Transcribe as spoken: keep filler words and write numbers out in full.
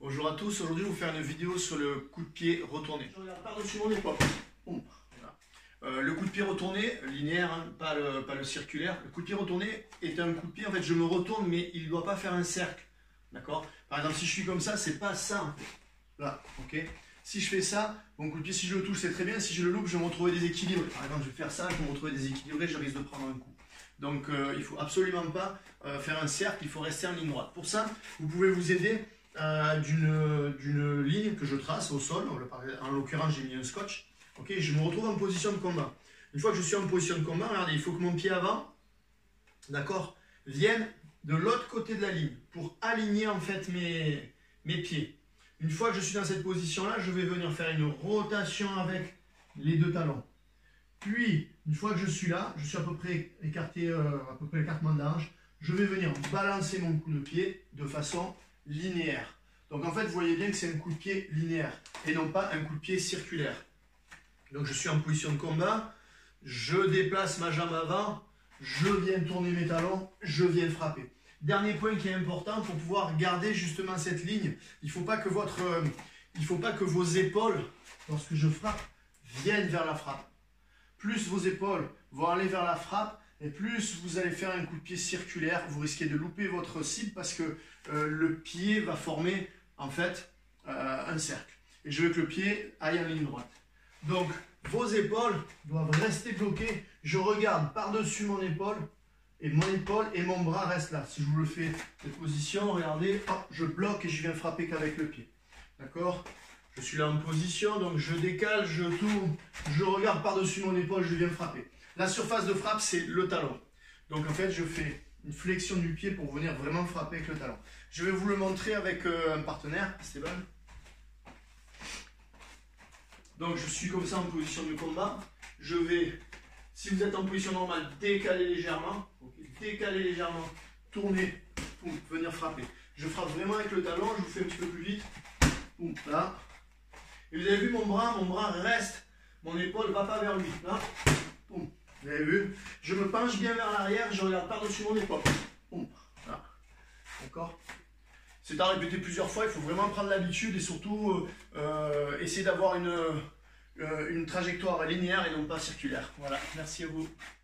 Bonjour à tous, aujourd'hui je vais vous faire une vidéo sur le coup de pied retourné. Je regarde par-dessus mon épaule. Voilà. Euh, le coup de pied retourné, linéaire, hein, pas, le, pas le circulaire. Le coup de pied retourné est un coup de pied, en fait je me retourne mais il ne doit pas faire un cercle. D'accord? Par exemple si je suis comme ça, c'est pas ça en fait. Là, ok? Si je fais ça, mon coup de pied, si je le touche c'est très bien, si je le loupe je vais me retrouver déséquilibré. Par exemple je vais faire ça, je vais me retrouver déséquilibré, je risque de prendre un coup. Donc euh, il ne faut absolument pas euh, faire un cercle, il faut rester en ligne droite. Pour ça, vous pouvez vous aider euh, d'une ligne que je trace au sol. En l'occurrence, j'ai mis un scotch. Okay, je me retrouve en position de combat. Une fois que je suis en position de combat, regardez, il faut que mon pied avant, d'accord, vienne de l'autre côté de la ligne pour aligner en fait mes, mes pieds. Une fois que je suis dans cette position-là, je vais venir faire une rotation avec les deux talons. Puis, une fois que je suis là, je suis à peu près écarté, euh, à peu près l'écartement d'ange, je vais venir balancer mon coup de pied de façon linéaire. Donc en fait, vous voyez bien que c'est un coup de pied linéaire et non pas un coup de pied circulaire. Donc je suis en position de combat, je déplace ma jambe avant, je viens tourner mes talons, je viens frapper. Dernier point qui est important pour pouvoir garder justement cette ligne, il ne faut pas que votre, euh, il faut pas que vos épaules, lorsque je frappe, viennent vers la frappe. Plus vos épaules vont aller vers la frappe, et plus vous allez faire un coup de pied circulaire, vous risquez de louper votre cible parce que euh, le pied va former en fait euh, un cercle. Et je veux que le pied aille en ligne droite. Donc vos épaules doivent rester bloquées. Je regarde par-dessus mon épaule, et mon épaule et mon bras restent là. Si je vous le fais cette position, regardez, hop, je bloque et je viens frapper qu'avec le pied. D'accord ? Je suis là en position, donc je décale, je tourne, je regarde par-dessus mon épaule, je viens frapper. La surface de frappe, c'est le talon. Donc en fait, je fais une flexion du pied pour venir vraiment frapper avec le talon. Je vais vous le montrer avec euh, un partenaire, Esteban. Donc je suis comme ça en position de combat. Je vais, si vous êtes en position normale, décaler légèrement. Okay, décaler légèrement, tourner, boum, venir frapper. Je frappe vraiment avec le talon, je vous fais un petit peu plus vite. Boum, là. Et vous avez vu mon bras, mon bras reste, mon épaule ne va pas vers lui. Là, boum. Vous avez vu? Je me penche bien vers l'arrière, je regarde par-dessus mon épaule. Boum. Là. D'accord? C'est à répéter plusieurs fois, il faut vraiment prendre l'habitude et surtout euh, essayer d'avoir une, euh, une trajectoire linéaire et non pas circulaire. Voilà, merci à vous.